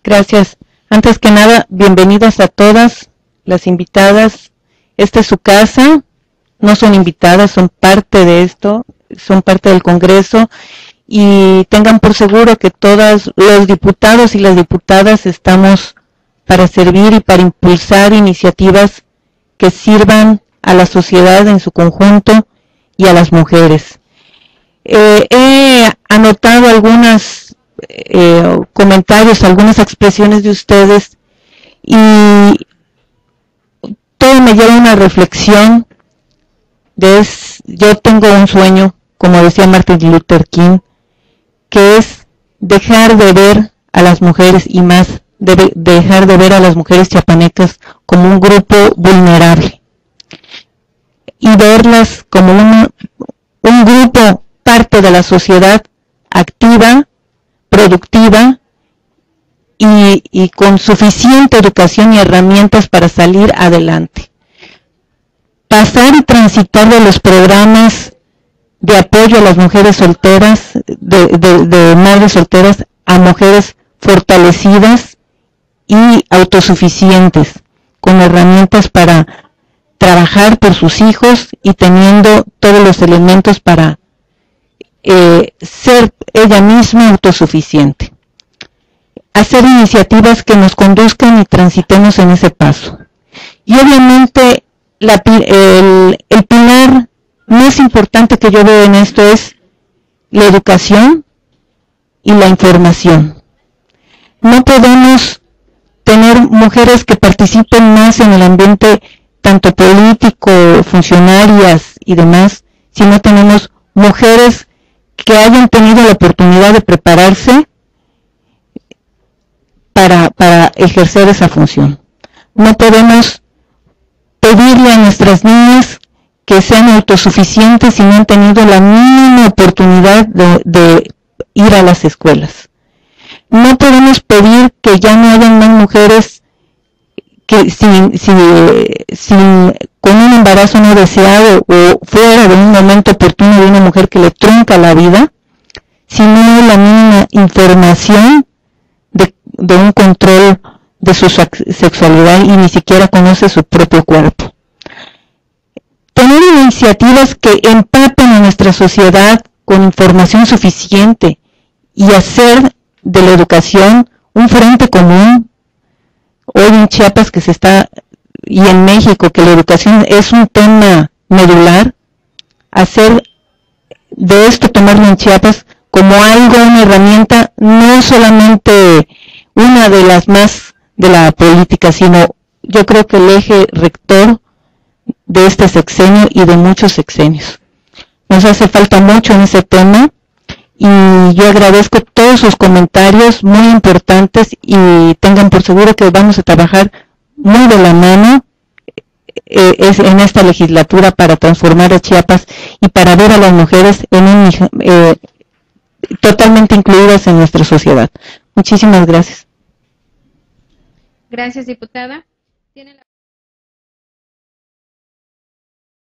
Gracias. Antes que nada, bienvenidas a todas las invitadas. Esta es su casa, no son invitadas, son parte de esto, son parte del Congreso, y tengan por seguro que todos los diputados y las diputadas estamos para servir y para impulsar iniciativas que sirvan a la sociedad en su conjunto y a las mujeres. He anotado algunos comentarios, algunas expresiones de ustedes, y todo me lleva a una reflexión. Yo tengo un sueño, como decía Martin Luther King, que es dejar de ver a las mujeres, y más dejar de ver a las mujeres chiapanecas como un grupo vulnerable, y verlas como un grupo parte de la sociedad activa, productiva y con suficiente educación y herramientas para salir adelante. Pasar y transitar de los programas de apoyo a las mujeres solteras, de madres solteras, a mujeres fortalecidas y autosuficientes, con herramientas para trabajar por sus hijos y teniendo todos los elementos para ser ella misma autosuficiente. Hacer iniciativas que nos conduzcan y transitemos en ese paso. Y obviamente el pilar más importante que yo veo en esto es la educación y la información. No podemos tener mujeres que participen más en el ambiente tanto político, funcionarias y demás, si no tenemos mujeres que hayan tenido la oportunidad de prepararse para ejercer esa función. No podemos pedirle a nuestras niñas que sean autosuficientes si no han tenido la mínima oportunidad de ir a las escuelas. No podemos pedir que ya no hayan más mujeres que con un embarazo no deseado o fuera de un momento oportuno de una mujer que le trunca la vida, si no hay la mínima información de un control de su sexualidad y ni siquiera conoce su propio cuerpo. Tener iniciativas que empapen a nuestra sociedad con información suficiente y hacer de la educación un frente común. Hoy en Chiapas y en México, que la educación es un tema medular, hacer de esto, tomarlo en Chiapas como una herramienta, no solamente una de las más de la política, sino yo creo que el eje rector de este sexenio y de muchos sexenios. Nos hace falta mucho en ese tema, y yo agradezco todos sus comentarios muy importantes, y tengan por seguro que vamos a trabajar muy de la mano en esta legislatura para transformar a Chiapas y para ver a las mujeres totalmente incluidas en nuestra sociedad. Muchísimas gracias. Gracias, diputada.